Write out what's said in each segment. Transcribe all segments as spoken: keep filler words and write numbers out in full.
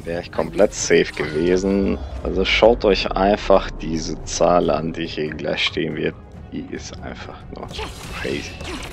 wäre ich komplett safe gewesen. Also schaut euch einfach diese Zahl an, die hier gleich stehen wird. Die ist einfach nur crazy.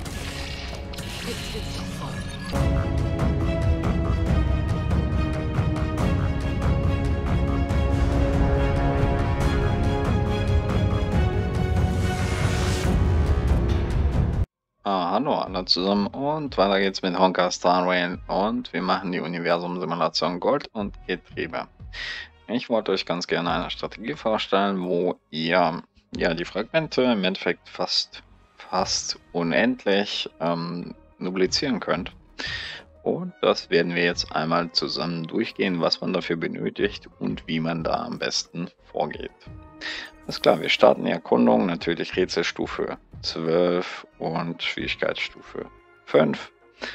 Ah, hallo alle zusammen und weiter geht's mit Honka Star Rail und wir machen die Universum-Simulation Gold und Getriebe. Ich wollte euch ganz gerne eine Strategie vorstellen, wo ihr ja die Fragmente im Endeffekt fast, fast unendlich ähm, duplizieren könnt. Und das werden wir jetzt einmal zusammen durchgehen, was man dafür benötigt und wie man da am besten vorgeht. Ist klar, wir starten die Erkundung, natürlich Rätselstufe zwölf und Schwierigkeitsstufe fünf.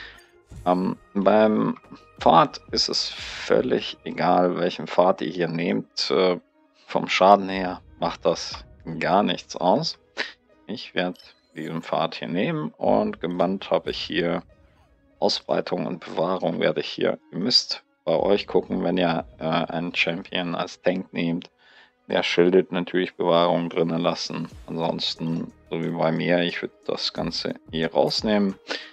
Ähm, beim Pfad ist es völlig egal, welchen Pfad ihr hier nehmt. Äh, vom Schaden her macht das gar nichts aus. Ich werde diesen Pfad hier nehmen und gebannt habe ich hier Ausbreitung und Bewahrung werde ich hier. Ihr müsst bei euch gucken, wenn ihr äh, einen Champion als Tank nehmt. Der schildet natürlich Bewahrung drinnen lassen. Ansonsten, so wie bei mir, ich würde das Ganze hier rausnehmen.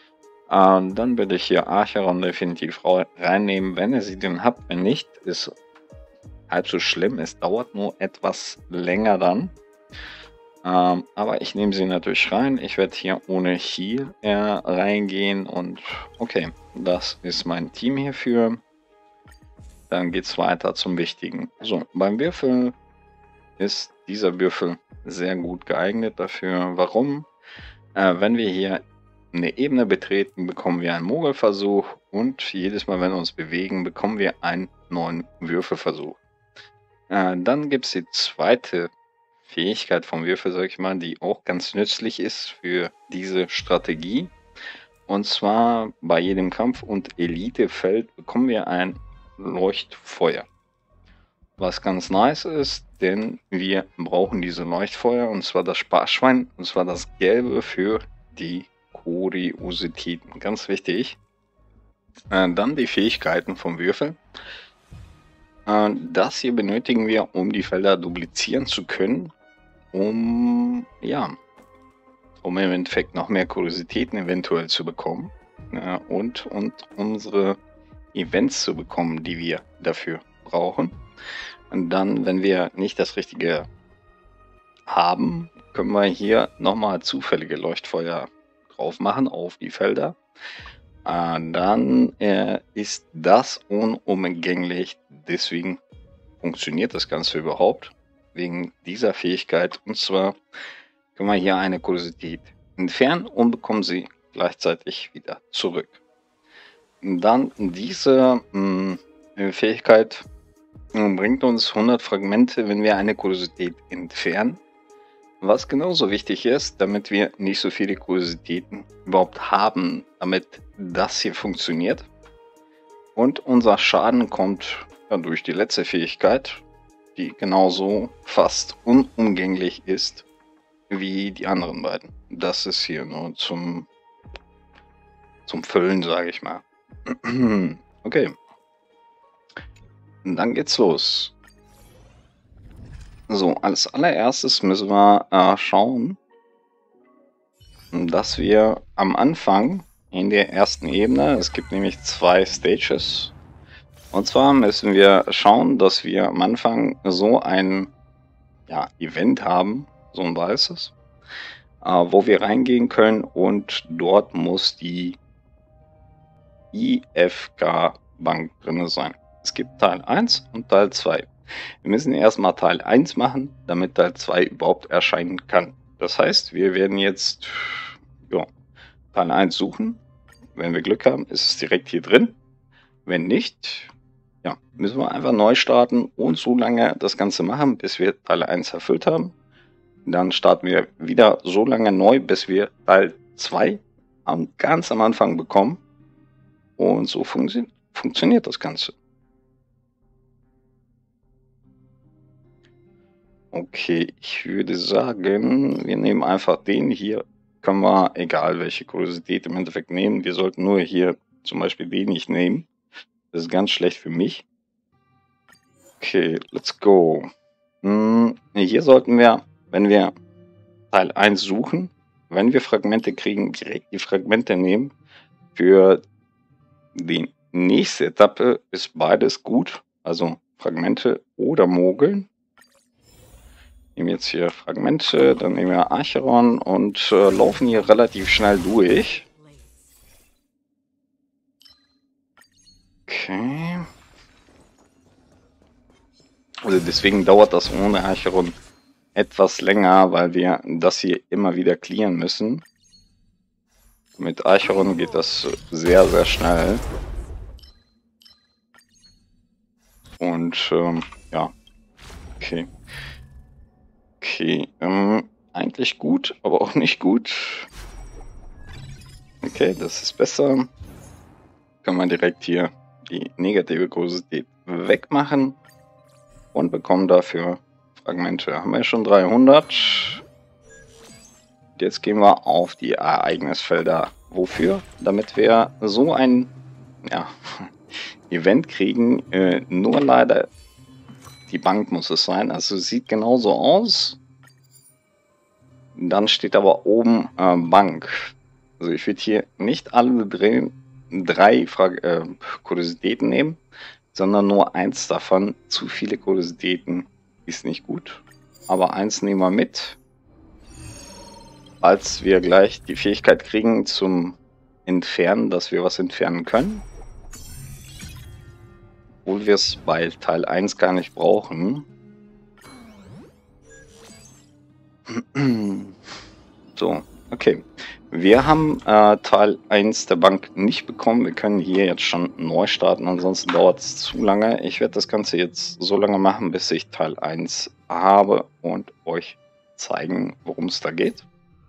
Ähm, dann würde ich hier Acheron definitiv reinnehmen, wenn ihr sie denn habt. Wenn nicht, ist halb so schlimm. Es dauert nur etwas länger dann. Ähm, aber ich nehme sie natürlich rein. Ich werde hier ohne Heal äh, reingehen. Und okay, das ist mein Team hierfür. Dann geht es weiter zum Wichtigen. So, beim Würfeln ist dieser Würfel sehr gut geeignet dafür. Warum? Äh, wenn wir hier eine Ebene betreten, bekommen wir einen Mogelversuch und jedes Mal, wenn wir uns bewegen, bekommen wir einen neuen Würfelversuch. Äh, dann gibt es die zweite Fähigkeit vom Würfel, sag ich mal, die auch ganz nützlich ist für diese Strategie. Und zwar bei jedem Kampf- und Elitefeld bekommen wir ein Leuchtfeuer. Was ganz nice ist, denn wir brauchen diese Leuchtfeuer, und zwar das Sparschwein, und zwar das Gelbe für die Kuriositäten. Ganz wichtig. Äh, dann die Fähigkeiten vom Würfel. Äh, das hier benötigen wir, um die Felder duplizieren zu können, um, ja, um im Endeffekt noch mehr Kuriositäten eventuell zu bekommen äh, und, und unsere Events zu bekommen, die wir dafür brauchen. Und dann, wenn wir nicht das Richtige haben, können wir hier nochmal zufällige Leuchtfeuer drauf machen auf die Felder. Äh, dann äh, ist das unumgänglich. Deswegen funktioniert das Ganze überhaupt. Wegen dieser Fähigkeit. Und zwar können wir hier eine Kuriosität entfernen und bekommen sie gleichzeitig wieder zurück. Und dann diese mh, Fähigkeit bringt uns hundert Fragmente, wenn wir eine Kuriosität entfernen. Was genauso wichtig ist, damit wir nicht so viele Kuriositäten überhaupt haben, damit das hier funktioniert. Und unser Schaden kommt ja, durch die letzte Fähigkeit, die genauso fast unumgänglich ist wie die anderen beiden. Das ist hier nur zum, zum Füllen, sage ich mal. Okay. Und dann geht's los. So, als allererstes müssen wir äh, schauen, dass wir am Anfang in der ersten Ebene, es gibt nämlich zwei Stages, und zwar müssen wir schauen, dass wir am Anfang so ein ja, Event haben, so ein weißes, äh, wo wir reingehen können und dort muss die I F K-Bank drin sein. Es gibt Teil eins und Teil zwei. Wir müssen erstmal Teil eins machen, damit Teil zwei überhaupt erscheinen kann. Das heißt, wir werden jetzt ja, Teil eins suchen. Wenn wir Glück haben, ist es direkt hier drin. Wenn nicht, ja, müssen wir einfach neu starten und so lange das Ganze machen, bis wir Teil eins erfüllt haben. Dann starten wir wieder so lange neu, bis wir Teil zwei ganz am Anfang bekommen. Und so funktio- funktioniert das Ganze. Okay, ich würde sagen, wir nehmen einfach den hier. Können wir, egal welche Kuriosität im Endeffekt nehmen, wir sollten nur hier zum Beispiel den nicht nehmen. Das ist ganz schlecht für mich. Okay, let's go. Hm, hier sollten wir, wenn wir Teil eins suchen, wenn wir Fragmente kriegen, direkt die Fragmente nehmen. Für die nächste Etappe ist beides gut, also Fragmente oder Mogeln. Nehmen jetzt hier Fragmente, dann nehmen wir Acheron und äh, laufen hier relativ schnell durch. Okay. Also deswegen dauert das ohne Acheron etwas länger, weil wir das hier immer wieder clearen müssen. Mit Acheron geht das sehr, sehr schnell. Und ähm, ja, okay. Okay, ähm, eigentlich gut, aber auch nicht gut. Okay, das ist besser. Kann man direkt hier die negative Kuriosität wegmachen und bekommen dafür Fragmente. Haben wir schon dreihundert. Jetzt gehen wir auf die Ereignisfelder. Wofür? Damit wir so ein ja, Event kriegen. Äh, nur leider die Bank muss es sein. Also sieht genauso aus. Dann steht aber oben äh, Bank. Also ich würde hier nicht alle drei, drei Frage, äh, Kuriositäten nehmen, sondern nur eins davon. Zu viele Kuriositäten ist nicht gut. Aber eins nehmen wir mit. Falls wir gleich die Fähigkeit kriegen zum Entfernen, dass wir was entfernen können. Obwohl wir es bei Teil eins gar nicht brauchen. So, okay. Wir haben äh, Teil eins der Bank nicht bekommen. Wir können hier jetzt schon neu starten, ansonsten dauert es zu lange. Ich werde das Ganze jetzt so lange machen, bis ich Teil eins habe und euch zeigen, worum es da geht.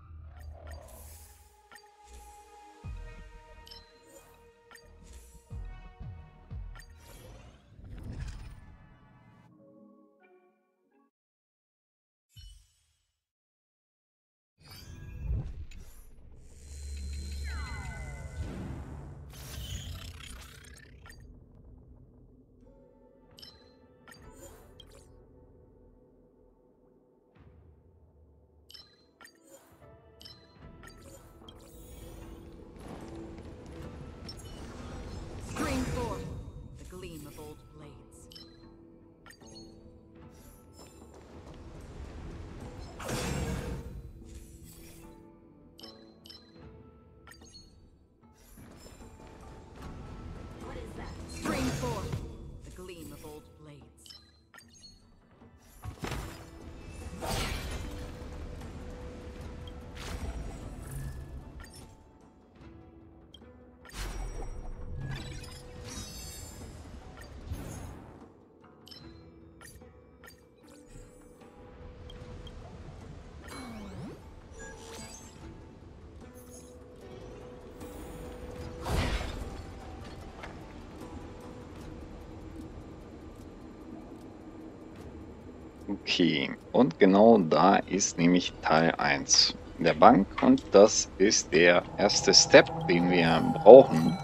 Okay, und genau da ist nämlich Teil eins der Bank und das ist der erste Step, den wir brauchen,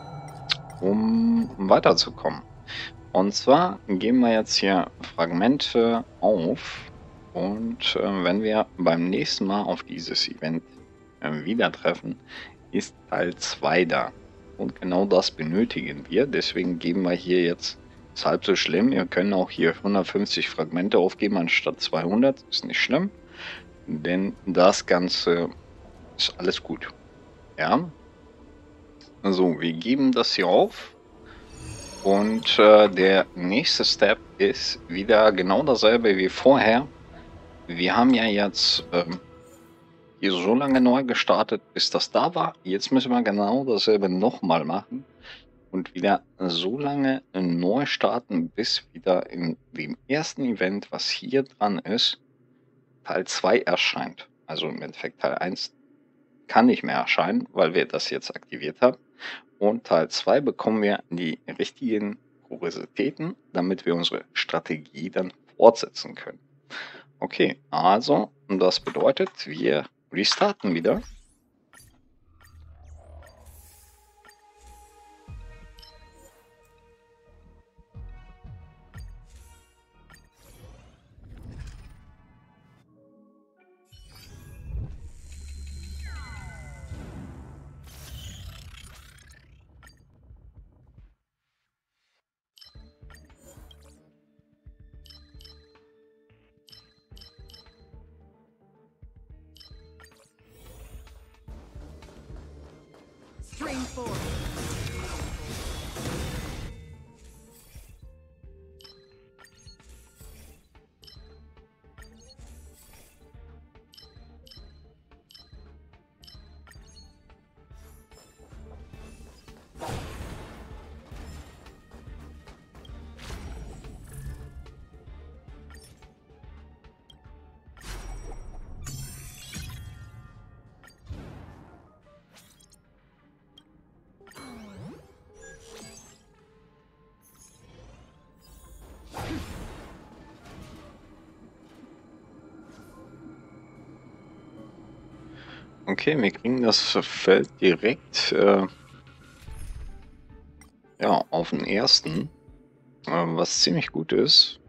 um weiterzukommen. Und zwar geben wir jetzt hier Fragmente auf und äh, wenn wir beim nächsten Mal auf dieses Event äh, wieder treffen, ist Teil zwei da. Und genau das benötigen wir, deswegen geben wir hier jetzt, ist halb so schlimm, wir können auch hier hundertfünfzig Fragmente aufgeben anstatt zweihundert, ist nicht schlimm, denn das Ganze ist alles gut. Ja, also wir geben das hier auf. Und äh, der nächste Step ist wieder genau dasselbe wie vorher. Wir haben ja jetzt ähm, hier so lange neu gestartet, bis das da war. Jetzt müssen wir genau dasselbe nochmal machen und wieder so lange neu starten, bis wieder in dem ersten Event, was hier dran ist, Teil zwei erscheint. Also im Endeffekt Teil eins kann nicht mehr erscheinen, weil wir das jetzt aktiviert haben. Und Teil zwei bekommen wir die richtigen Kuriositäten, damit wir unsere Strategie dann fortsetzen können. Okay, also das bedeutet, wir restarten wieder. Okay, wir kriegen das Feld direkt äh, ja, auf den ersten, äh, was ziemlich gut ist.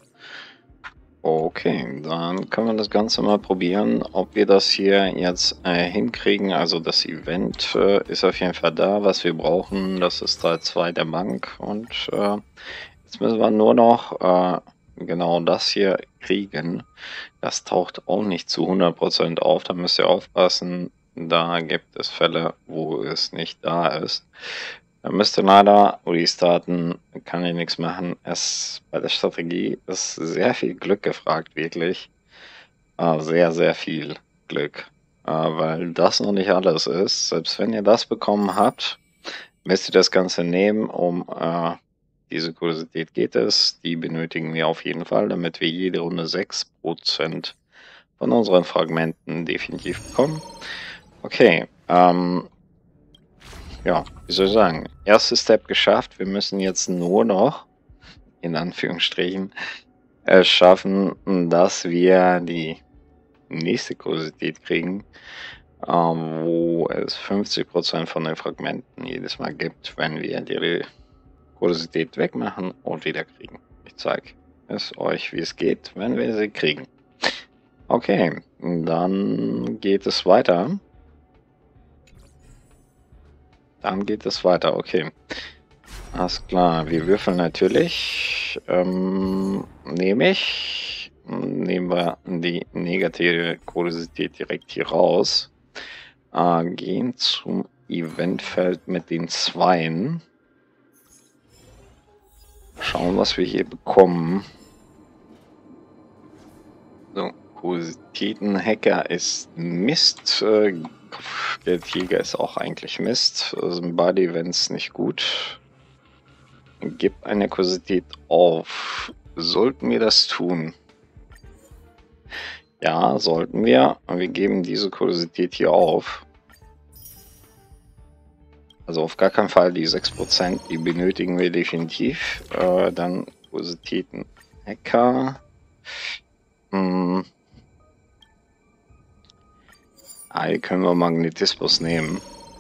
Okay, dann können wir das Ganze mal probieren, ob wir das hier jetzt äh, hinkriegen. Also das Event äh, ist auf jeden Fall da, was wir brauchen. Das ist Teil zwei der Bank. Und äh, jetzt müssen wir nur noch äh, genau das hier kriegen. Das taucht auch nicht zu hundert Prozent auf. Da müsst ihr aufpassen. Da gibt es Fälle, wo es nicht da ist. Da müsst ihr leider restarten, kann ich nichts machen. Es, bei der Strategie ist sehr viel Glück gefragt, wirklich. Äh, sehr, sehr viel Glück. Äh, weil das noch nicht alles ist. Selbst wenn ihr das bekommen habt, müsst ihr das Ganze nehmen, um äh, diese Kuriosität geht es. Die benötigen wir auf jeden Fall, damit wir jede Runde sechs Prozent von unseren Fragmenten definitiv bekommen. Okay, ähm, ja, wie soll ich sagen, erster Step geschafft. Wir müssen jetzt nur noch, in Anführungsstrichen, es schaffen, dass wir die nächste Kuriosität kriegen, ähm, wo es fünfzig Prozent von den Fragmenten jedes Mal gibt, wenn wir die Kuriosität wegmachen und wieder kriegen. Ich zeige es euch, wie es geht, wenn wir sie kriegen. Okay, dann geht es weiter. Dann geht es weiter, okay. Alles klar, wir würfeln natürlich. Ähm, nehme ich. Nehmen wir die negative Kuriosität direkt hier raus. Äh, gehen zum Eventfeld mit den Zweien. Schauen, was wir hier bekommen. So, Kuriositäten-Hacker ist Mist. Äh, Kopfgeldjäger ist auch eigentlich Mist. Also Body, wenn es nicht gut. Gib eine Kuriosität auf. Sollten wir das tun? Ja, sollten wir. Wir geben diese Kuriosität hier auf. Also auf gar keinen Fall die sechs Prozent. Die benötigen wir definitiv. Äh, dann Kuriositäten Hacker. Hm. Ah, hier können wir Magnetismus nehmen.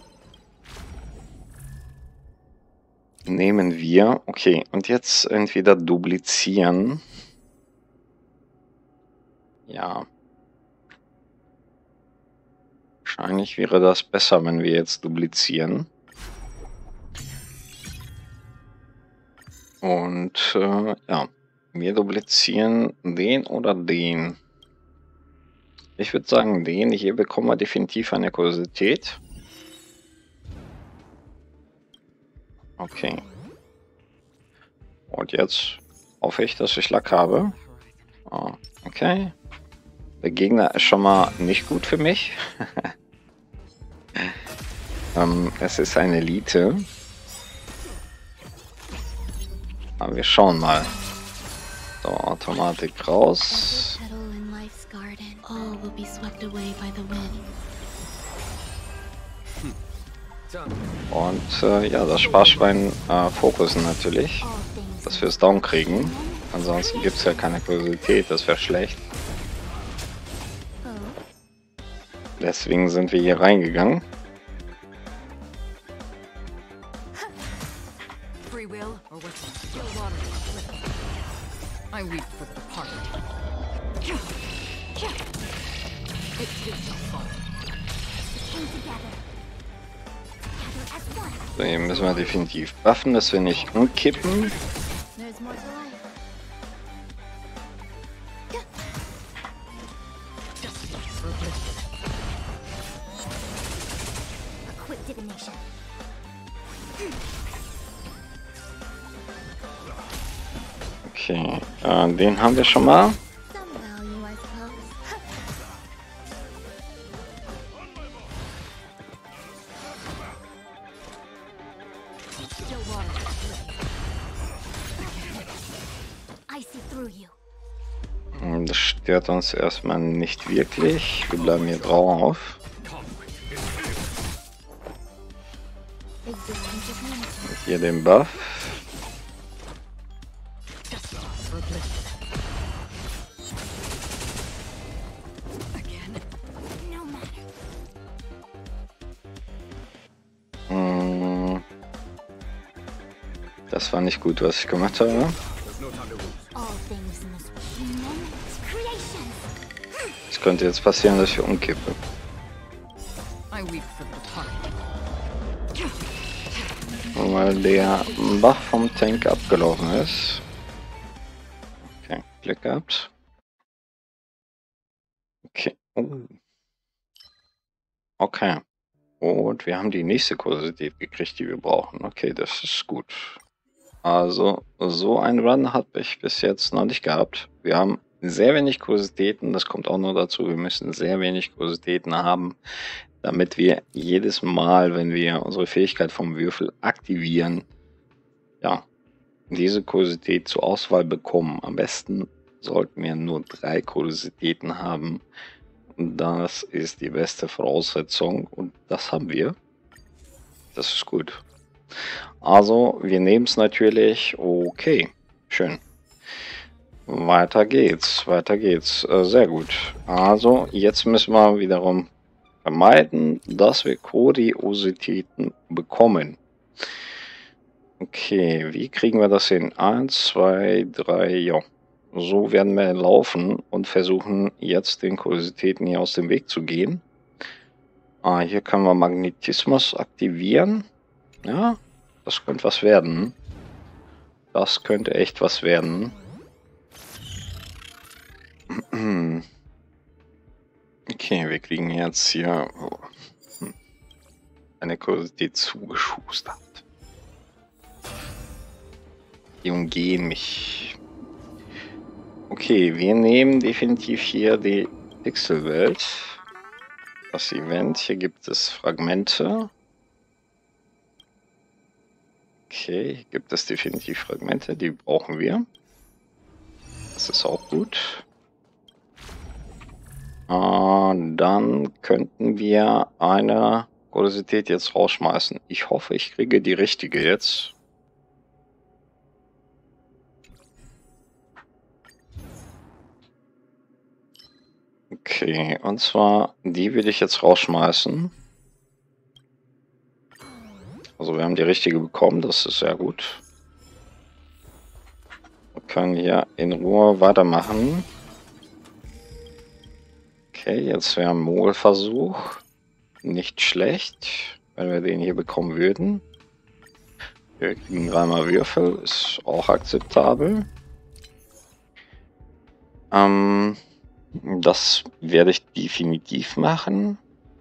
Nehmen wir. Okay, und jetzt entweder duplizieren. Ja. Wahrscheinlich wäre das besser, wenn wir jetzt duplizieren. Und äh, ja, wir duplizieren den oder den. Ich würde sagen den. Hier bekommen wir definitiv eine Kuriosität. Okay. Und jetzt hoffe ich, dass ich Lack habe. Oh, okay. Der Gegner ist schon mal nicht gut für mich. ähm, es ist eine Elite. Aber wir schauen mal. So, Automatik raus. Und äh, ja, das Sparschwein äh, fokussen natürlich, dass wir es down kriegen. Ansonsten gibt es ja keine Kuriosität, das wäre schlecht. Deswegen sind wir hier reingegangen. So, hier müssen wir definitiv buffen, dass wir nicht umkippen. Okay, äh, den haben wir schon mal. Das stört uns erstmal nicht wirklich. Wir bleiben hier drauf. Mit hier den Buff. Hm. Das war nicht gut, was ich gemacht habe. Es könnte jetzt passieren, dass ich umkippe. Weil der Buff vom Tank abgelaufen ist. Okay, Glück gehabt. Okay. Oh. Okay. Und wir haben die nächste Kuriosität gekriegt, die wir brauchen. Okay, das ist gut. Also, so ein Run habe ich bis jetzt noch nicht gehabt. Wir haben sehr wenig Kuriositäten. Das kommt auch noch dazu. Wir müssen sehr wenig Kuriositäten haben, damit wir jedes Mal, wenn wir unsere Fähigkeit vom Würfel aktivieren, ja, diese Kuriosität zur Auswahl bekommen. Am besten sollten wir nur drei Kuriositäten haben. Das ist die beste Voraussetzung und das haben wir. Das ist gut. Also, wir nehmen es natürlich. Okay, schön. Weiter geht's, weiter geht's. Äh, sehr gut. Also, jetzt müssen wir wiederum vermeiden, dass wir Kuriositäten bekommen. Okay, wie kriegen wir das hin? Eins, zwei, drei, ja. So werden wir laufen und versuchen jetzt den Kuriositäten hier aus dem Weg zu gehen. Ah, hier können wir Magnetismus aktivieren. Ja, das könnte was werden. Das könnte echt was werden. Okay, wir kriegen jetzt hier eine Kuriosität zugeschustert. Die umgehen mich. Okay, wir nehmen definitiv hier die Pixelwelt. Das Event. Hier gibt es Fragmente. Okay, hier gibt es definitiv Fragmente, die brauchen wir. Das ist auch gut. Und dann könnten wir eine Kuriosität jetzt rausschmeißen. Ich hoffe, ich kriege die richtige jetzt. Okay, und zwar die will ich jetzt rausschmeißen. Also wir haben die richtige bekommen, das ist sehr gut. Wir können hier in Ruhe weitermachen. Okay, jetzt wäre ein Mol-Versuch. Nicht schlecht, wenn wir den hier bekommen würden. Wir kriegen dreimal Würfel, ist auch akzeptabel. Ähm, das werde ich definitiv machen.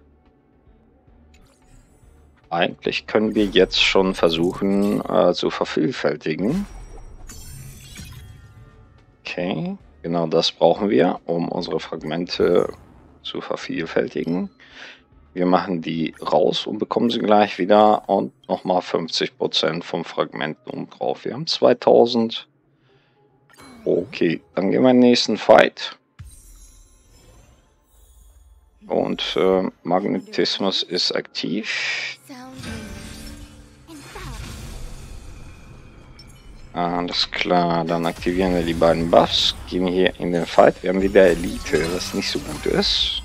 Eigentlich können wir jetzt schon versuchen äh, zu vervielfältigen. Okay, genau das brauchen wir, um unsere Fragmente zu vervielfältigen. Wir machen die raus und bekommen sie gleich wieder und nochmal fünfzig Prozent vom Fragment um drauf. Wir haben zweitausend. Okay, dann gehen wir in den nächsten Fight. Und äh, Magnetismus ist aktiv. Alles klar, dann aktivieren wir die beiden Buffs, gehen hier in den Fight. Wir haben wieder Elite, was nicht so gut ist.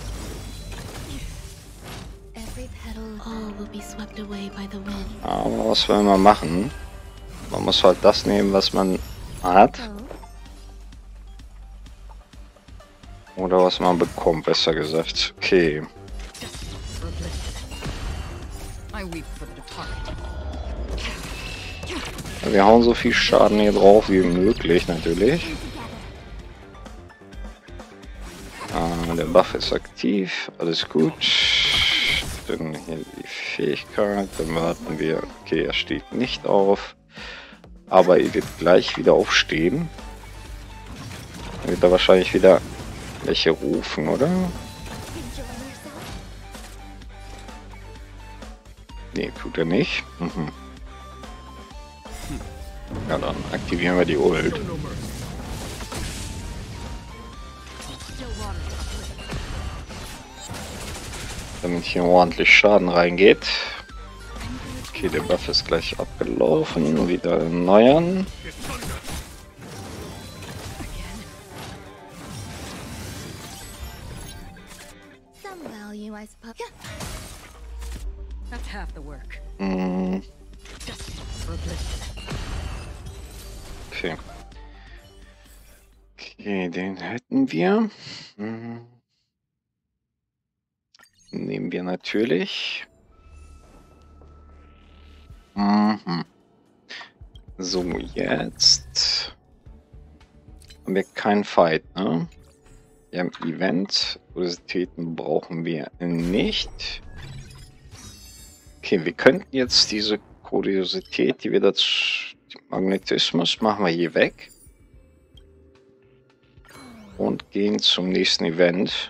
Aber was wollen wir machen? Man muss halt das nehmen, was man hat. Oder was man bekommt, besser gesagt. Okay. Wir hauen so viel Schaden hier drauf wie möglich, natürlich. Ah, der Buff ist aktiv, alles gut. denn hier die Fähigkeit. Dann warten wir. Okay, er steht nicht auf. Aber er wird gleich wieder aufstehen. Dann wird er wahrscheinlich wieder welche rufen, oder? Nee, tut er nicht. Mhm. Ja, dann aktivieren wir die Ult. Damit hier ordentlich Schaden reingeht. Okay, der Buff ist gleich abgelaufen. Wieder erneuern. Hm. Okay. Okay, den hätten wir. Hm. Nehmen wir natürlich. Mhm. So, jetzt haben wir keinen Fight, ne? Wir haben Event. Kuriositäten brauchen wir nicht. Okay, wir könnten jetzt diese Kuriosität, die wir das Magnetismus, machen wir hier weg. Und gehen zum nächsten Event.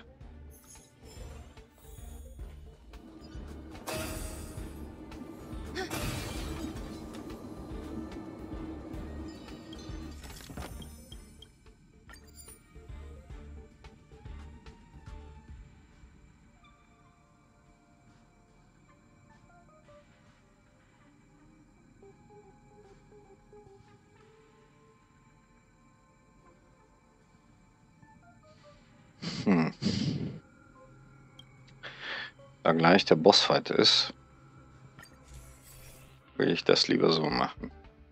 Hm. Da gleich der Bossfight ist, will ich das lieber so machen.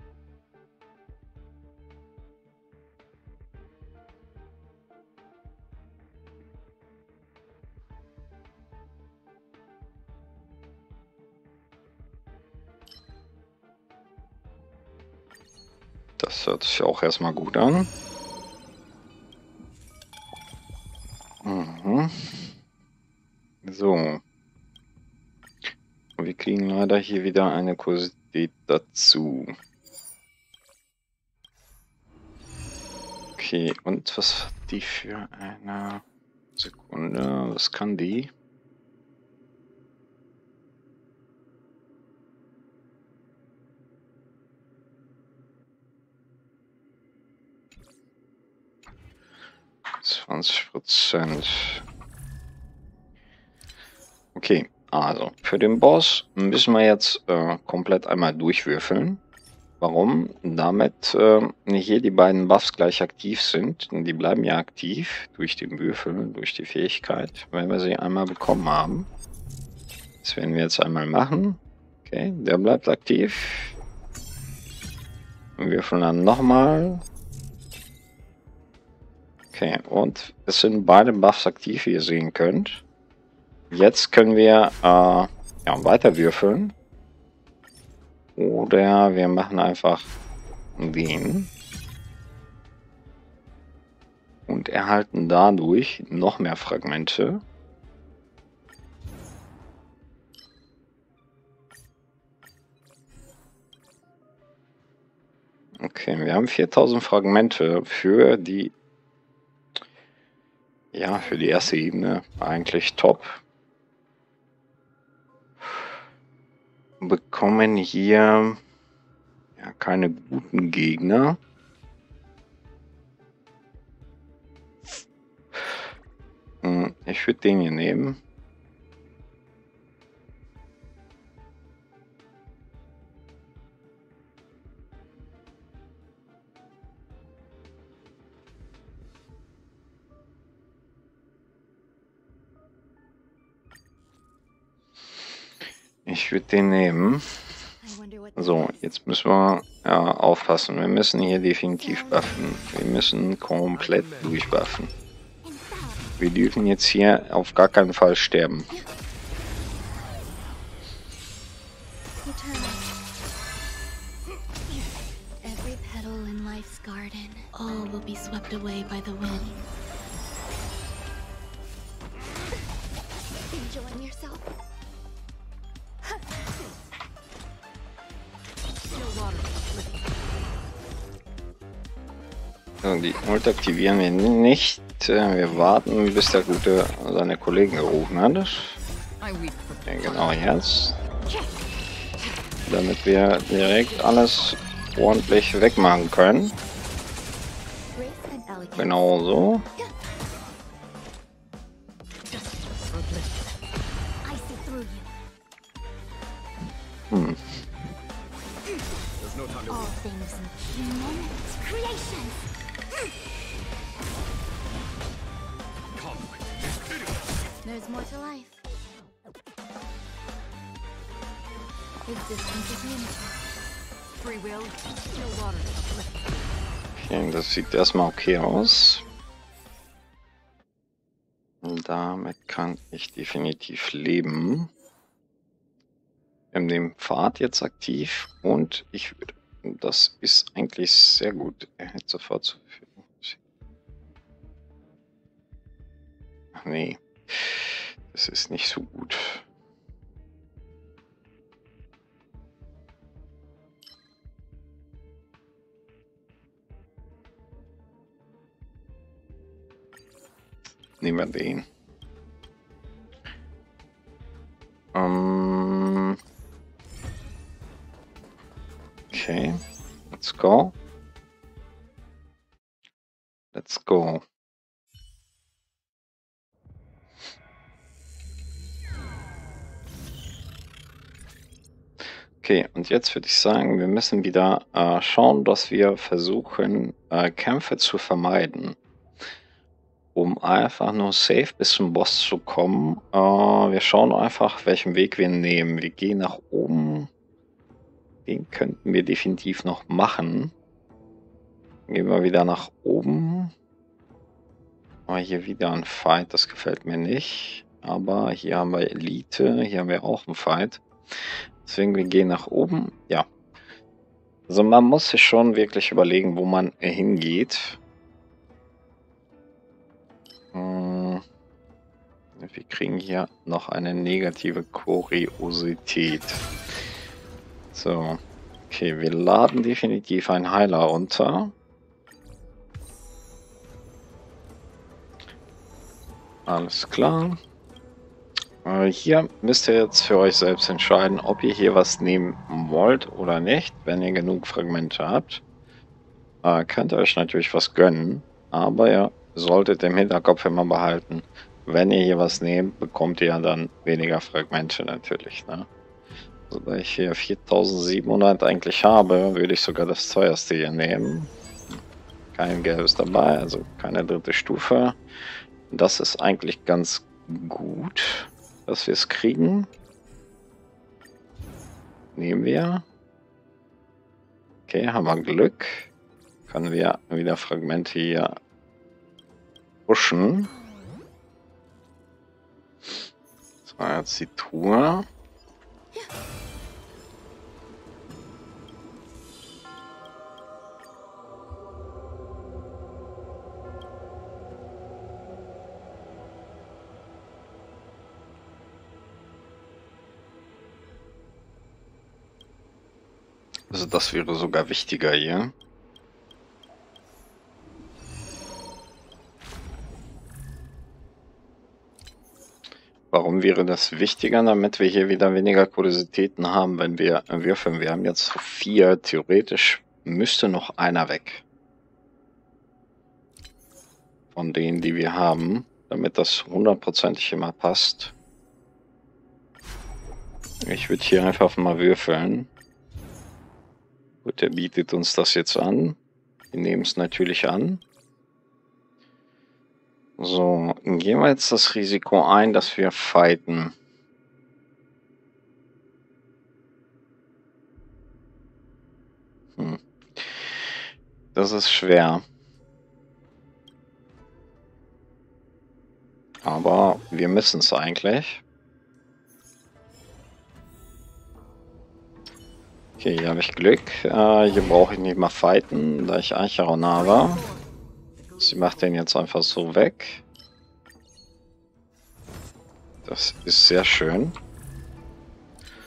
Das hört sich auch erstmal gut an. Mhm. So. Wir kriegen leider hier wieder eine Kuriosität dazu. Okay, und was hat die für eine Sekunde? Was kann die? zwanzig Prozent. Okay, also für den Boss müssen wir jetzt äh, komplett einmal durchwürfeln. Warum? Damit äh, hier die beiden Buffs gleich aktiv sind. Und die bleiben ja aktiv durch den Würfel, durch die Fähigkeit, wenn wir sie einmal bekommen haben. Das werden wir jetzt einmal machen. Okay, der bleibt aktiv. Wir würfeln dann nochmal. Okay, und es sind beide Buffs aktiv, wie ihr sehen könnt. Jetzt können wir äh, ja, weiter würfeln. Oder wir machen einfach den. Und erhalten dadurch noch mehr Fragmente. Okay, wir haben viertausend Fragmente für die Ja, für die erste Ebene eigentlich top. Bekommen hier ja keine guten Gegner. Hm, ich würde den hier nehmen. Ich würde den nehmen. So, jetzt müssen wir ja, aufpassen. Wir müssen hier definitiv buffen. Wir müssen komplett durchbuffen. Wir dürfen jetzt hier auf gar keinen Fall sterben. Every petal in life's garden, all will be swept away by the wind. Enjoying yourself? So, die Ult aktivieren wir nicht. Wir warten, bis der Gute seine Kollegen gerufen hat. Ja, genau jetzt. Damit wir direkt alles ordentlich wegmachen können. Genau so. Hm. There's more to life. Existence is limited. Free will, no water. Okay, das sieht erstmal okay aus. Und damit kann ich definitiv leben. Wir haben den Pfad jetzt aktiv und ich würde. Das ist eigentlich sehr gut. Er hätte sofort zu führen. Ach nee. Das ist nicht so gut. Nehmen wir den. Um, okay, let's go. Let's go. Okay, und jetzt würde ich sagen, wir müssen wieder äh, schauen, dass wir versuchen, äh, Kämpfe zu vermeiden. Um einfach nur safe bis zum Boss zu kommen. Äh, wir schauen einfach, welchen Weg wir nehmen. Wir gehen nach oben. Den könnten wir definitiv noch machen. Gehen wir wieder nach oben. Aber hier wieder ein Fight, das gefällt mir nicht. Aber hier haben wir Elite, hier haben wir auch einen Fight. Deswegen, wir gehen nach oben. Ja. Also man muss sich schon wirklich überlegen, wo man hingeht. Wir kriegen hier noch eine negative Kuriosität. So. Okay, wir laden definitiv einen Heiler runter. Alles klar. Äh, hier müsst ihr jetzt für euch selbst entscheiden, ob ihr hier was nehmen wollt oder nicht. Wenn ihr genug Fragmente habt, äh, könnt ihr euch natürlich was gönnen. Aber ihr solltet im Hinterkopf immer behalten, wenn ihr hier was nehmt, bekommt ihr dann weniger Fragmente natürlich. Ne? Also da ich hier viertausendsiebenhundert eigentlich habe, würde ich sogar das teuerste hier nehmen. Kein gelbes dabei, also keine dritte Stufe. Das ist eigentlich ganz gut, dass wir es kriegen. Nehmen wir. Okay, haben wir Glück. Können wir wieder Fragmente hier pushen. So, jetzt die Tour. Also das wäre sogar wichtiger hier. Warum wäre das wichtiger? Damit wir hier wieder weniger Kuriositäten haben, wenn wir würfeln. Wir haben jetzt vier. Theoretisch müsste noch einer weg. Von denen, die wir haben. Damit das hundertprozentig immer passt. Ich würde hier einfach mal würfeln. Gut, der bietet uns das jetzt an. Wir nehmen es natürlich an. So, gehen wir jetzt das Risiko ein, dass wir fighten. Hm. Das ist schwer. Aber wir müssen es eigentlich. Okay, hier habe ich Glück. Äh, hier brauche ich nicht mal fighten, da ich Acheron habe. Sie macht den jetzt einfach so weg. Das ist sehr schön.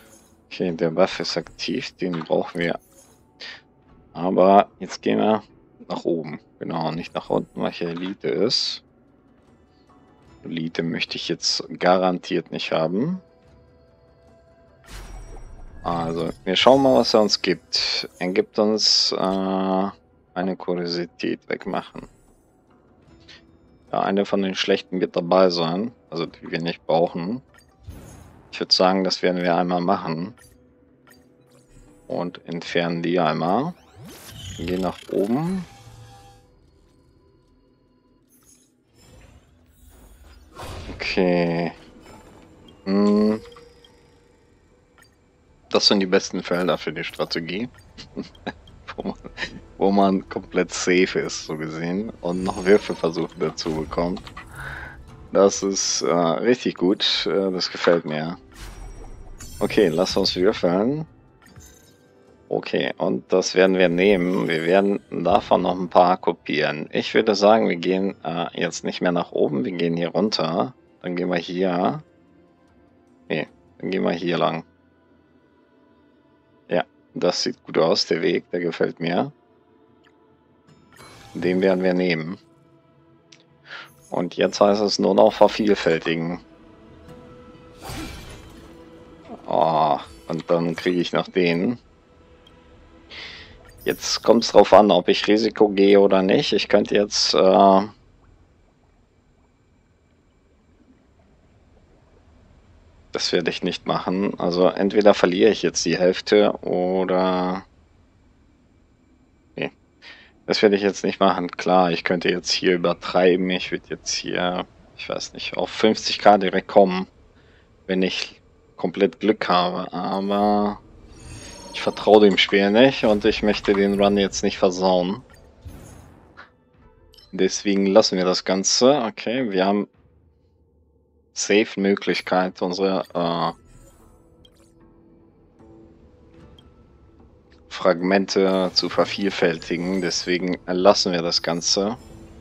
Okay, der Buff ist aktiv, den brauchen wir. Aber jetzt gehen wir Nach oben, genau, nicht nach unten, weil hier Elite ist. Elite möchte ich jetzt garantiert nicht haben. Also, wir schauen mal, was er uns gibt. Er gibt uns äh, eine Kuriosität wegmachen. Ja, eine von den schlechten wird dabei sein, also die wir nicht brauchen. Ich würde sagen, das werden wir einmal machen. Und entfernen die einmal. Gehen nach oben. Okay. Hm. Das sind die besten Felder für die Strategie. wo, man, wo man komplett safe ist, so gesehen. Und noch Würfelversuche dazu bekommt. Das ist äh, richtig gut. Äh, das gefällt mir. Okay, lass uns würfeln. Okay, und das werden wir nehmen. Wir werden davon noch ein paar kopieren. Ich würde sagen, wir gehen äh, jetzt nicht mehr nach oben, wir gehen hier runter. Dann gehen wir hier. Nee, dann gehen wir hier lang. Ja, das sieht gut aus, der Weg, der gefällt mir. Den werden wir nehmen. Und jetzt heißt es nur noch vervielfältigen. Oh, und dann kriege ich noch den. Jetzt kommt es drauf an, ob ich Risiko gehe oder nicht. Ich könnte jetzt... Äh, das werde ich nicht machen. Also entweder verliere ich jetzt die Hälfte oder... Nee, das werde ich jetzt nicht machen. Klar, ich könnte jetzt hier übertreiben. Ich würde jetzt hier, ich weiß nicht, auf fünfzig K direkt kommen, wenn ich komplett Glück habe. Aber ich vertraue dem Spiel nicht und ich möchte den Run jetzt nicht versauen. Deswegen lassen wir das Ganze. Okay, wir haben safe Möglichkeit, unsere äh, Fragmente zu vervielfältigen. Deswegen lassen wir das Ganze.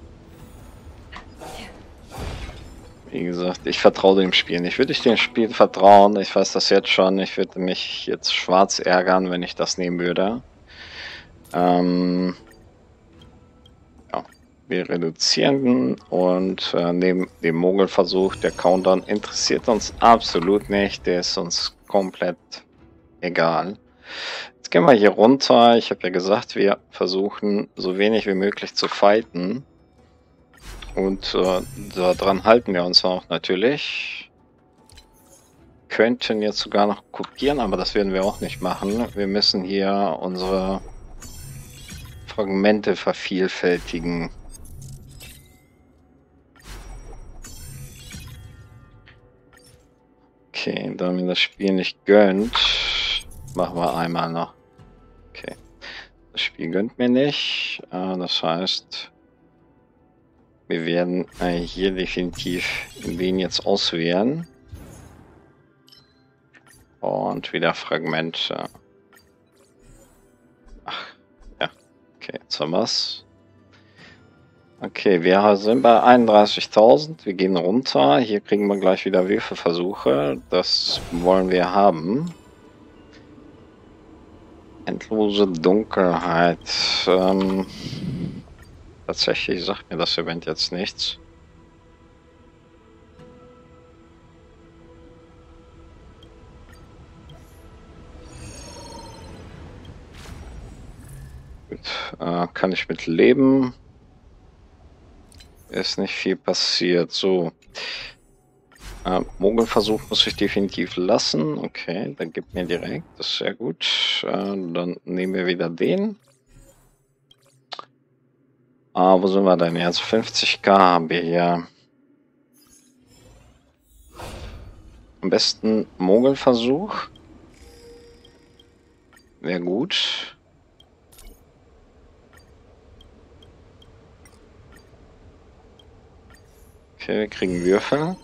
Wie gesagt, ich vertraue dem Spiel nicht. Würde ich dem Spiel vertrauen? Ich weiß das jetzt schon. Ich würde mich jetzt schwarz ärgern, wenn ich das nehmen würde. Ähm, ja. Wir reduzieren und äh, nehmen den Mogelversuch. Der Countdown interessiert uns absolut nicht. Der ist uns komplett egal. Jetzt gehen wir hier runter. Ich habe ja gesagt, wir versuchen so wenig wie möglich zu fighten. Und äh, daran halten wir uns auch natürlich. Könnten jetzt sogar noch kopieren, aber das werden wir auch nicht machen. Wir müssen hier unsere Fragmente vervielfältigen. Okay, da mir das Spiel nicht gönnt, machen wir einmal noch. Okay, das Spiel gönnt mir nicht. Äh, das heißt... Wir werden äh, hier definitiv den jetzt auswählen. Und wieder Fragmente. Ach, ja. Okay, jetzt haben wir's. Okay, wir sind bei einunddreißigtausend. Wir gehen runter. Hier kriegen wir gleich wieder Würfelversuche. Das wollen wir haben. Endlose Dunkelheit. Ähm... Tatsächlich sagt mir das Event jetzt nichts. Gut, äh, kann ich mit leben. Ist nicht viel passiert. So. Äh, Mogelversuch muss ich definitiv lassen. Okay, dann gibt mir direkt. Das ist sehr gut. Äh, dann nehmen wir wieder den. Ah, wo sind wir denn jetzt? fünfzig K haben wir hier. Am besten Mogelversuch. Wäre gut. Okay, wir kriegen Würfel.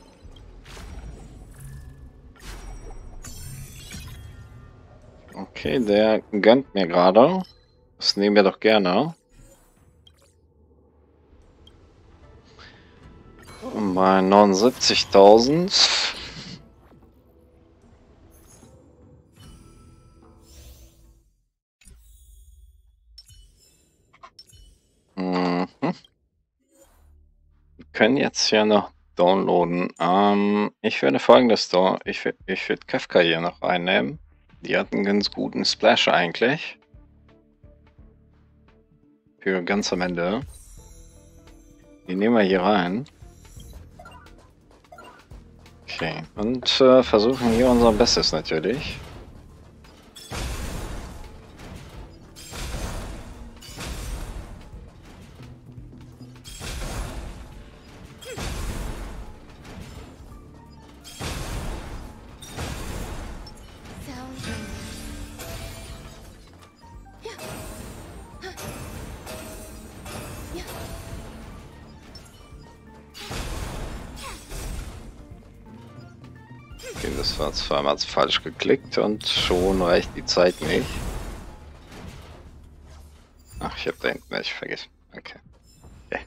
Okay, der gönnt mir gerade. Das nehmen wir doch gerne. Bei neunundsiebzigtausend. können jetzt hier noch downloaden. Ähm, ich würde folgendes da. Ich, wür- ich würde Kafka hier noch reinnehmen. Die hat einen ganz guten Splash eigentlich. Für ganz am Ende. Die nehmen wir hier rein. Okay, und äh, versuchen hier unser Bestes natürlich. Sounds like Okay, das war zweimal falsch geklickt und schon reicht die Zeit nicht. Ach, ich hab da hinten welche vergessen. Okay. Okay.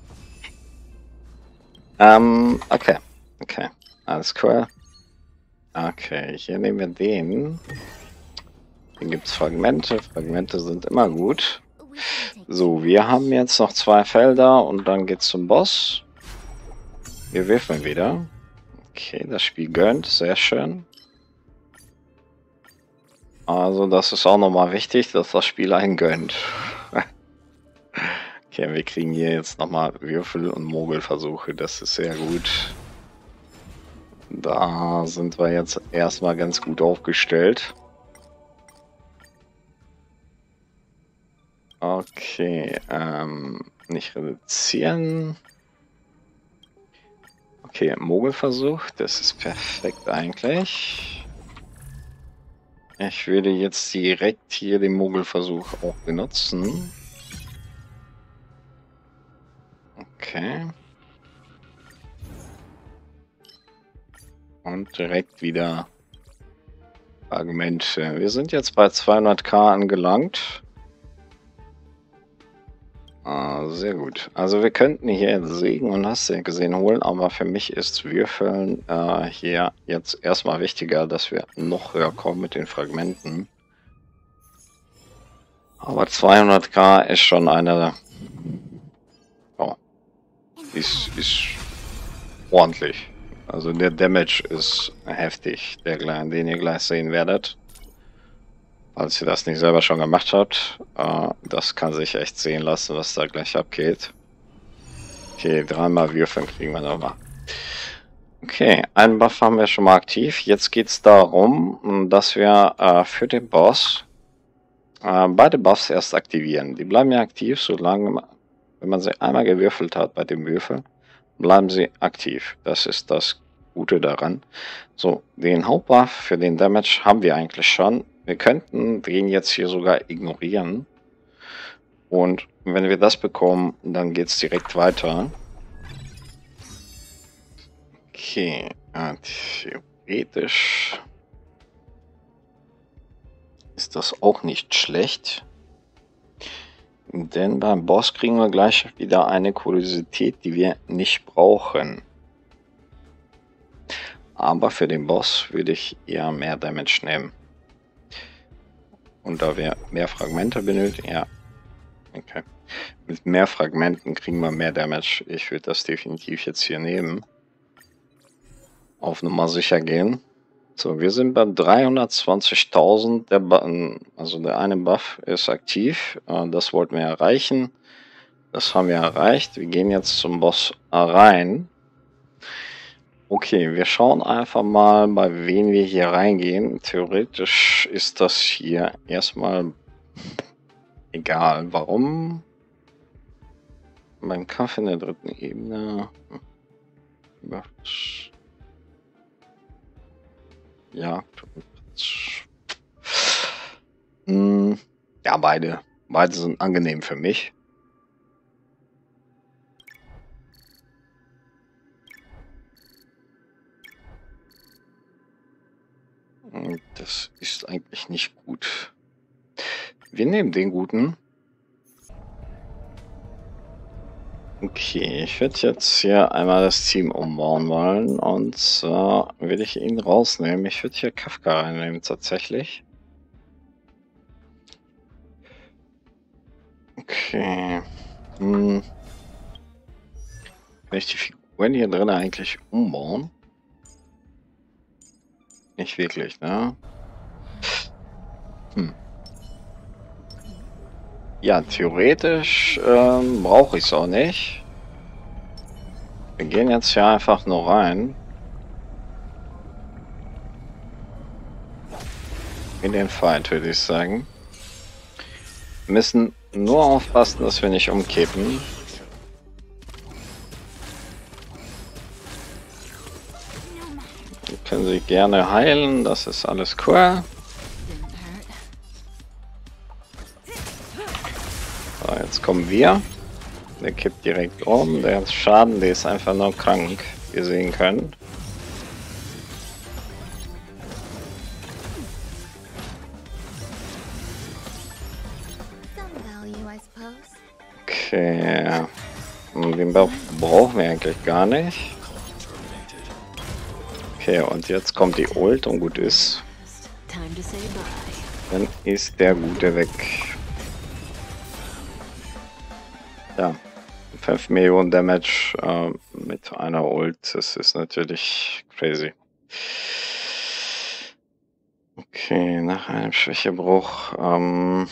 Ähm, okay. Okay. Alles klar. Okay, hier nehmen wir den. Hier gibt es Fragmente. Fragmente sind immer gut. we can take So, wir haben jetzt noch zwei Felder und dann geht's zum Boss. Wir würfeln wieder. Okay, das Spiel gönnt. Sehr schön. Also, das ist auch nochmal wichtig, dass das Spiel einen gönnt. Okay, wir kriegen hier jetzt nochmal Würfel- und Mogelversuche. Das ist sehr gut. Da sind wir jetzt erstmal ganz gut aufgestellt. Okay, ähm, nicht reduzieren. Okay, Mogelversuch, das ist perfekt eigentlich. Ich würde jetzt direkt hier den Mogelversuch auch benutzen. Okay. Und direkt wieder Fragmente. Wir sind jetzt bei zweihunderttausend angelangt. Ah, sehr gut. Also wir könnten hier jetzt Segen und hast du ja gesehen holen, aber für mich ist Würfeln äh, hier jetzt erstmal wichtiger, dass wir noch höher kommen mit den Fragmenten. Aber zweihunderttausend ist schon eine... Oh, ist, ist ordentlich. Also der Damage ist heftig, der, den ihr gleich sehen werdet. Falls ihr das nicht selber schon gemacht habt, äh, das kann sich echt sehen lassen, was da gleich abgeht. Okay, dreimal Würfeln kriegen wir nochmal. Okay, einen Buff haben wir schon mal aktiv. Jetzt geht es darum, dass wir äh, für den Boss äh, beide Buffs erst aktivieren. Die bleiben ja aktiv, solange, wenn man sie einmal gewürfelt hat bei dem Würfel, bleiben sie aktiv. Das ist das Gute daran. So, den Hauptbuff für den Damage haben wir eigentlich schon. Wir könnten den jetzt hier sogar ignorieren. Und wenn wir das bekommen, dann geht es direkt weiter. Okay, äh, theoretisch ist das auch nicht schlecht. Denn beim Boss kriegen wir gleich wieder eine Kuriosität, die wir nicht brauchen. Aber für den Boss würde ich eher mehr Damage nehmen. Und da wir mehr Fragmente benötigen, ja. Okay. Mit mehr Fragmenten kriegen wir mehr Damage. Ich würde das definitiv jetzt hier nehmen. Auf Nummer sicher gehen. So, wir sind bei dreihundertzwanzigtausend. Der Button, also der eine Buff ist aktiv. Das wollten wir erreichen. Das haben wir erreicht. Wir gehen jetzt zum Boss rein. Okay, wir schauen einfach mal, bei wen wir hier reingehen. Theoretisch ist das hier erstmal egal. Warum? Beim Kampf in der dritten Ebene. Jagd. Hm, ja, beide. Beide sind angenehm für mich. Das ist eigentlich nicht gut. Wir nehmen den guten. Okay, ich würde jetzt hier einmal das Team umbauen wollen und zwar äh, würde ich ihn rausnehmen. Ich würde hier Kafka reinnehmen tatsächlich. Okay. Hm. Wenn ich die Figur Wollen hier drin eigentlich umbauen? Nicht wirklich, ne? Hm. Ja, theoretisch ähm, brauche ich es auch nicht. Wir gehen jetzt hier einfach nur rein. In den Fight, würde ich sagen. Wir müssen nur aufpassen, dass wir nicht umkippen. Wir können sie gerne heilen, das ist alles cool. So, jetzt kommen wir. Der kippt direkt um. Der hat Schaden, der ist einfach nur krank, wie wir sehen können. Okay. Den brauchen wir eigentlich gar nicht. Okay, und jetzt kommt die Ult und gut ist. Dann ist der Gute weg. Ja. fünf Millionen Damage äh, mit einer Ult. Das ist natürlich crazy. Okay, nach einem Schwächebruch. Ähm,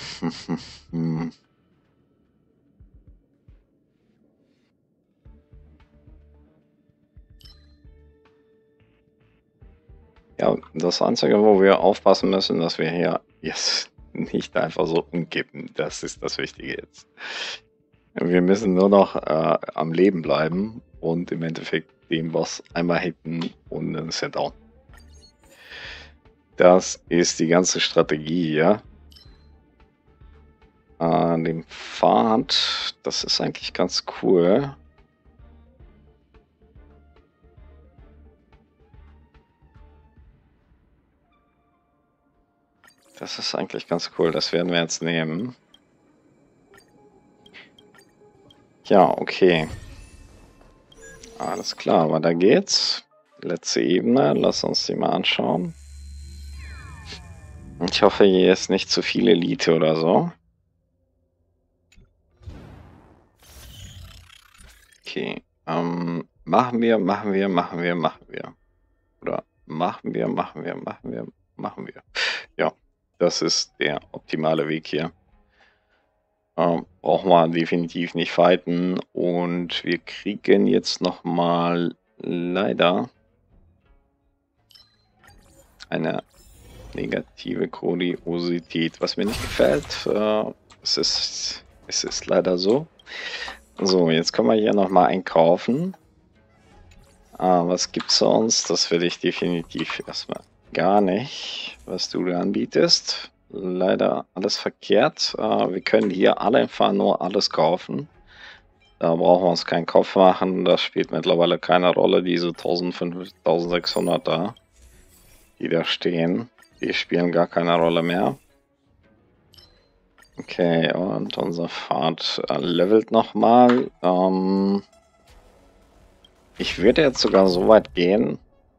ja, das Einzige, wo wir aufpassen müssen, dass wir hier jetzt nicht einfach so umkippen. Das ist das Wichtige jetzt. Wir müssen nur noch äh, am Leben bleiben und im Endeffekt den Boss einmal hitten und dann ist er down. Das ist die ganze Strategie hier. Äh, den Pfad, das ist eigentlich ganz cool. Das ist eigentlich ganz cool, das werden wir jetzt nehmen. Ja, okay. Alles klar, weiter geht's. Letzte Ebene, lass uns die mal anschauen. Ich hoffe, hier ist nicht zu viel Elite oder so. Okay, ähm, machen wir, machen wir, machen wir, machen wir. Oder machen wir, machen wir, machen wir, machen wir. Ja, das ist der optimale Weg hier. Ähm, brauchen wir definitiv nicht fighten. Und wir kriegen jetzt nochmal leider eine negative Kuriosität, was mir nicht gefällt. Äh, es ist, es ist leider so. So, jetzt können wir hier nochmal einkaufen. Ah, was gibt's sonst? Das will ich definitiv erstmal gar nicht, was du da anbietest. Leider alles verkehrt. Uh, wir können hier alle einfach nur alles kaufen. Da brauchen wir uns keinen Kopf machen. Das spielt mittlerweile keine Rolle, diese eintausendfünfhundert, eintausendsechshundert da, die da stehen. Die spielen gar keine Rolle mehr. Okay, und unser Pfad uh, levelt nochmal. Ähm, ich würde jetzt sogar so weit gehen.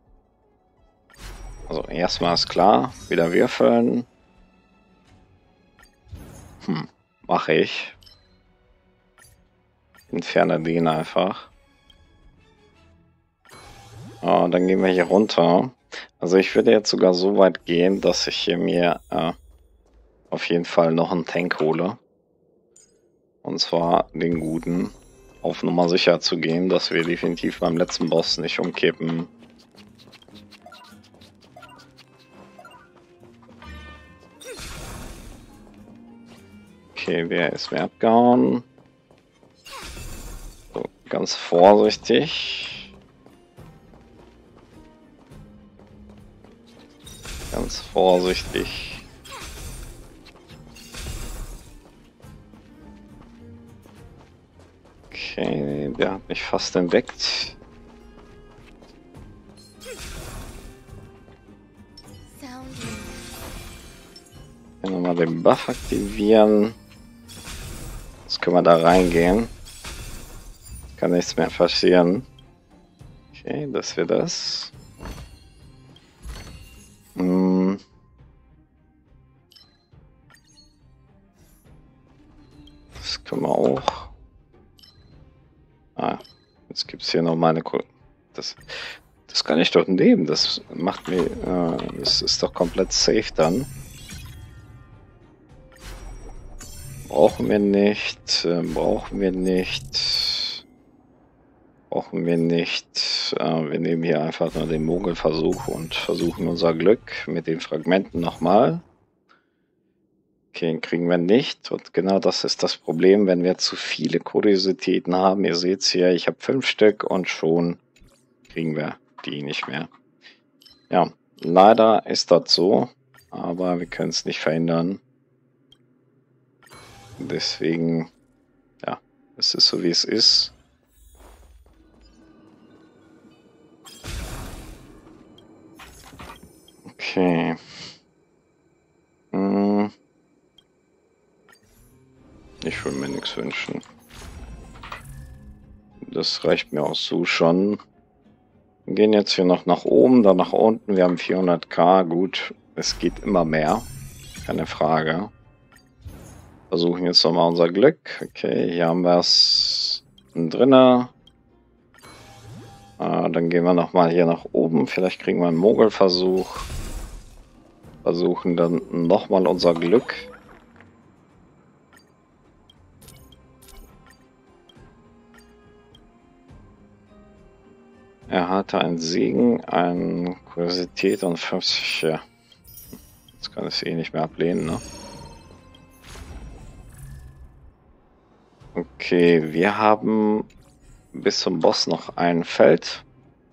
Also erstmal ist klar, wieder würfeln. Hm, mache ich. Entferne den einfach. Oh, dann gehen wir hier runter. Also ich würde jetzt sogar so weit gehen, dass ich hier mir äh, auf jeden Fall noch einen Tank hole. Und zwar den guten. Auf Nummer sicher zu gehen, dass wir definitiv beim letzten Boss nicht umkippen. Okay, wer ist mir abgehauen? So, ganz vorsichtig. Ganz vorsichtig. Okay, der hat mich fast entdeckt. Nochmal den Buff aktivieren. Jetzt können wir da reingehen. Kann nichts mehr passieren. Okay, das wäre das. Hm. Das können wir auch. Ah, jetzt gibt ist hier noch meine... Ko das, das kann ich doch nehmen. Das macht mir... Äh, das ist doch komplett safe dann. Brauchen wir nicht. Äh, brauchen wir nicht. Brauchen wir nicht. Äh, wir nehmen hier einfach nur den Mogelversuch und versuchen unser Glück mit den Fragmenten nochmal. Okay, den kriegen wir nicht. Und genau das ist das Problem, wenn wir zu viele Kuriositäten haben. Ihr seht es hier, ich habe fünf Stück und schon kriegen wir die nicht mehr. Ja, leider ist das so, aber wir können es nicht verhindern. Deswegen, ja, es ist so, wie es ist. Okay. Hm. Ich will mir nichts wünschen. Das reicht mir auch so schon. Wir gehen jetzt hier noch nach oben, dann nach unten. Wir haben vierhunderttausend. Gut, es geht immer mehr. Keine Frage. Versuchen jetzt nochmal unser Glück. Okay, hier haben wir es drinne. Äh, dann gehen wir nochmal hier nach oben. Vielleicht kriegen wir einen Mogelversuch. Versuchen dann nochmal unser Glück. Er hatte einen Segen, eine Kuriosität und fünfzig. Ja. Jetzt kann ich es eh nicht mehr ablehnen, ne? Okay, wir haben bis zum Boss noch ein Feld.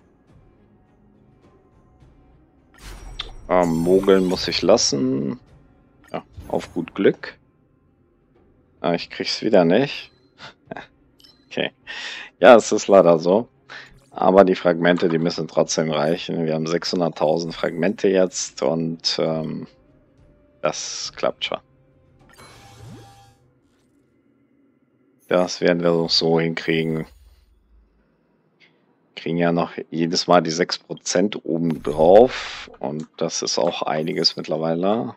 Ähm, Mogeln muss ich lassen. Ja, auf gut Glück. Aber ich krieg's wieder nicht. Okay. Ja, es ist leider so. Aber die Fragmente, die müssen trotzdem reichen. Wir haben sechshunderttausend Fragmente jetzt und ähm, das klappt schon. Das werden wir so hinkriegen. Kriegen ja noch jedes Mal die sechs Prozent oben drauf und das ist auch einiges mittlerweile.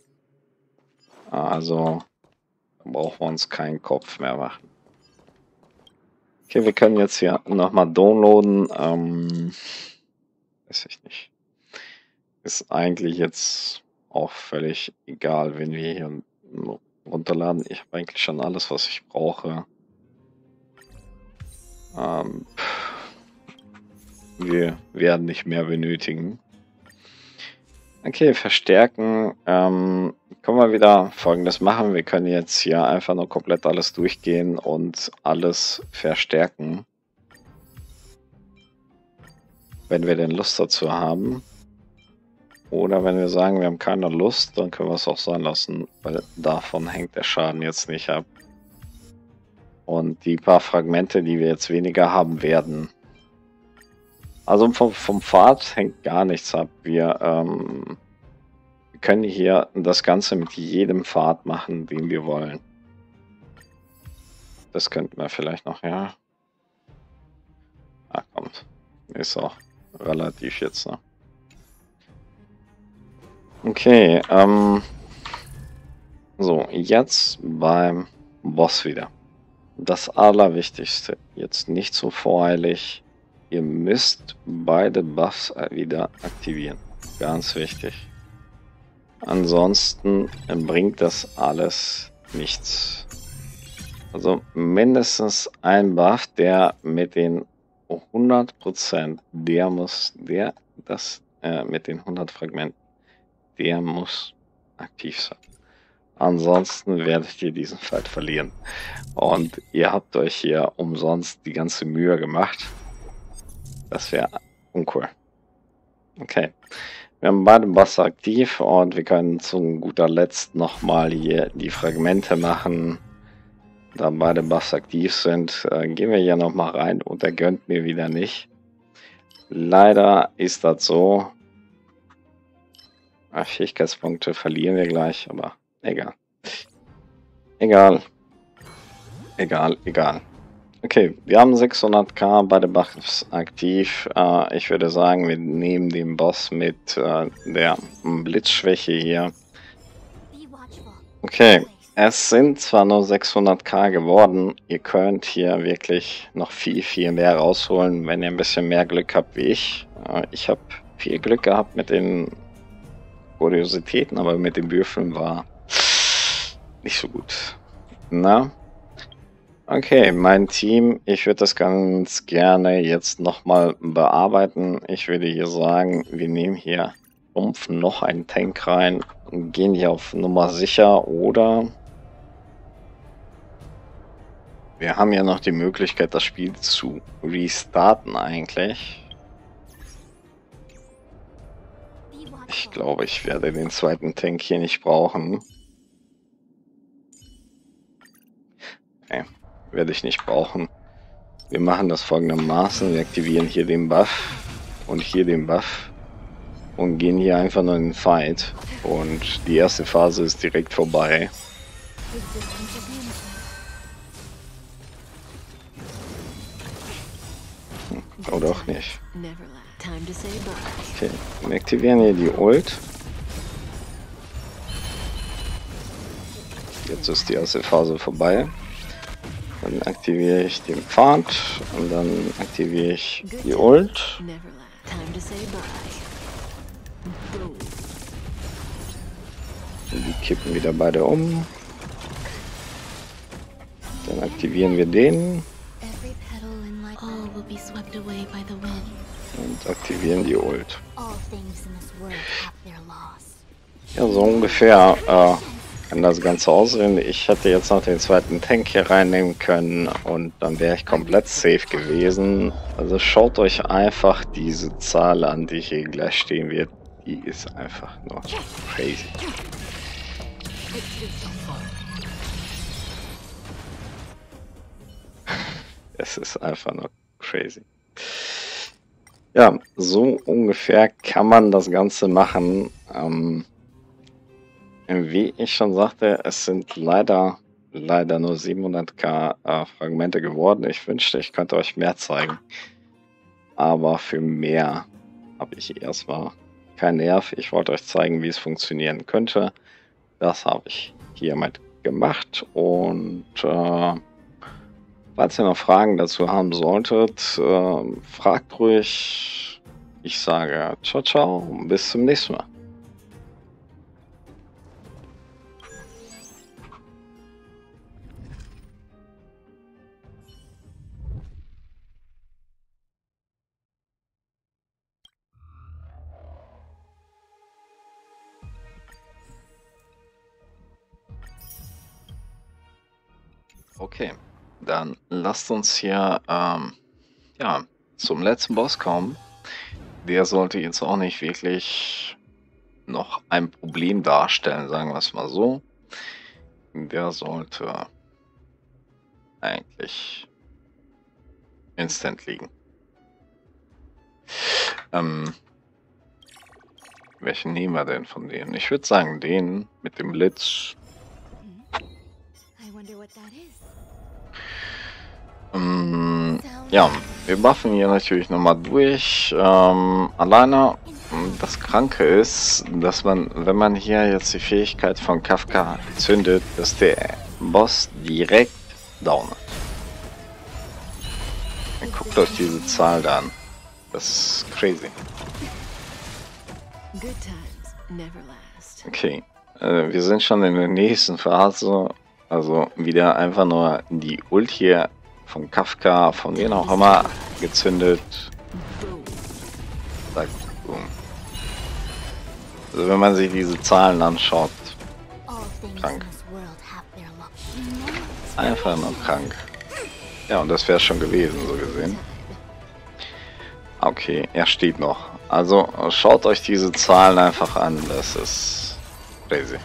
Also da brauchen wir uns keinen Kopf mehr machen. Okay, wir können jetzt hier nochmal downloaden. Ähm, weiß ich nicht. Ist eigentlich jetzt auch völlig egal, wenn wir hier runterladen. Ich habe eigentlich schon alles, was ich brauche. Ähm, wir werden nicht mehr benötigen. Okay, verstärken. Ähm, können wir wieder Folgendes machen. Wir können jetzt hier einfach nur komplett alles durchgehen und alles verstärken. Wenn wir denn Lust dazu haben. Oder wenn wir sagen, wir haben keine Lust, dann können wir es auch sein lassen, weil davon hängt der Schaden jetzt nicht ab. Und die paar Fragmente, die wir jetzt weniger haben werden. Also vom, vom Pfad hängt gar nichts ab. Wir, ähm, wir können hier das Ganze mit jedem Pfad machen, den wir wollen. Das könnten wir vielleicht noch, ja. Ah, kommt. Ist auch relativ jetzt, ne? Okay, ähm. So, jetzt beim Boss wieder. Das Allerwichtigste, jetzt nicht so voreilig. Ihr müsst beide Buffs wieder aktivieren. Ganz wichtig. Ansonsten bringt das alles nichts. Also mindestens ein Buff, der mit den hundert Prozent, der muss, der, das, äh, mit den hundert Fragmenten, der muss aktiv sein. Ansonsten werdet ihr diesen Fight verlieren. Und ihr habt euch hier umsonst die ganze Mühe gemacht. Das wäre uncool. Okay. Wir haben beide Bosse aktiv und wir können zu guter Letzt nochmal hier die Fragmente machen. Da beide Bosse aktiv sind, äh, gehen wir hier nochmal rein und er gönnt mir wieder nicht. Leider ist das so. Ja, Fähigkeitspunkte verlieren wir gleich, aber egal. Egal. Egal, egal. Okay, wir haben sechshunderttausend bei den Buffs aktiv. Äh, ich würde sagen, wir nehmen den Boss mit äh, der Blitzschwäche hier. Okay, Es sind zwar nur sechshunderttausend geworden, ihr könnt hier wirklich noch viel, viel mehr rausholen, wenn ihr ein bisschen mehr Glück habt wie ich. Ich habe viel Glück gehabt mit den Kuriositäten, aber mit den Würfeln war nicht so gut. Na? Okay, mein Team, ich würde das ganz gerne jetzt nochmal bearbeiten. Ich würde hier sagen, wir nehmen hier stumpf noch einen Tank rein und gehen hier auf Nummer sicher, oder wir haben ja noch die Möglichkeit, das Spiel zu restarten eigentlich. Ich glaube, ich werde den zweiten Tank hier nicht brauchen. Okay, werde ich nicht brauchen. Wir machen das folgendermaßen. Wir aktivieren hier den Buff und hier den Buff und gehen hier einfach nur in den Fight. Und die erste Phase ist direkt vorbei. Oder auch nicht. Okay, wir aktivieren hier die Ult. Jetzt ist die erste Phase vorbei. Dann aktiviere ich den Pfad und dann aktiviere ich die Ult. Und die kippen wieder beide um. Dann aktivieren wir den. Und aktivieren die Ult. Ja, so ungefähr äh, kann das Ganze aussehen. Ich hätte jetzt noch den zweiten Tank hier reinnehmen können und dann wäre ich komplett safe gewesen. Also schaut euch einfach diese Zahl an, die hier gleich stehen wird. Die ist einfach nur crazy. Es ist einfach nur crazy. Ja, so ungefähr kann man das Ganze machen. Ähm, wie ich schon sagte, es sind leider, leider nur siebenhunderttausend äh, Fragmente geworden. Ich wünschte, ich könnte euch mehr zeigen. Aber für mehr habe ich erstmal keinen Nerv. Ich wollte euch zeigen, wie es funktionieren könnte. Das habe ich hiermit gemacht. Und äh, falls ihr noch Fragen dazu haben solltet, äh, fragt ruhig. Ich sage ciao, ciao und bis zum nächsten Mal. Okay, dann lasst uns hier ähm, ja, zum letzten Boss kommen. Der sollte jetzt auch nicht wirklich noch ein Problem darstellen, sagen wir es mal so. Der sollte eigentlich instant liegen. Ähm, welchen nehmen wir denn von denen? Ich würde sagen, den mit dem Blitz. Ähm, ja, wir buffen hier natürlich nochmal durch. Ähm, alleine das Kranke ist, dass man, wenn man hier jetzt die Fähigkeit von Kafka zündet, dass der Boss direkt down ist. Dann guckt euch diese Zahl da an. Das ist crazy. Okay, äh, wir sind schon in der nächsten Phase. Also wieder einfach nur die Ult hier von Kafka, von wem auch immer, gezündet. Zack, boom. Also wenn man sich diese Zahlen anschaut, krank. Einfach nur krank. Ja, und das wäre schon gewesen, so gesehen. Okay, er steht noch. Also schaut euch diese Zahlen einfach an, das ist crazy.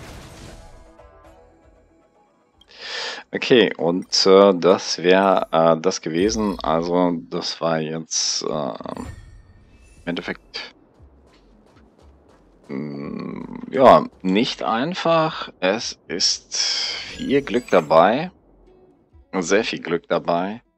Okay, und äh, das wäre äh, das gewesen. Also das war jetzt äh, im Endeffekt mh, ja nicht einfach. Es ist viel Glück dabei, sehr viel Glück dabei.